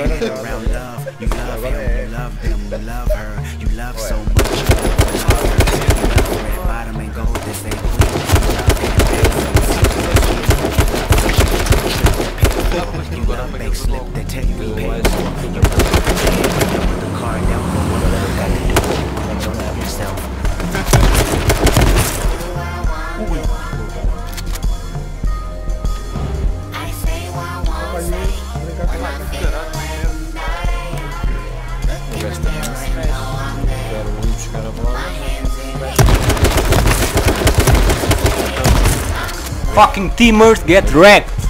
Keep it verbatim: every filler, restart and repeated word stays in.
around love. You love him, you love them, you love her. You love so much, you love her. You love red bottom and gold, this ain't clean. You love make slip, they tell you we pay. You put the car down, but what you got to do? Don't love yourself. Fucking teamers get wrecked.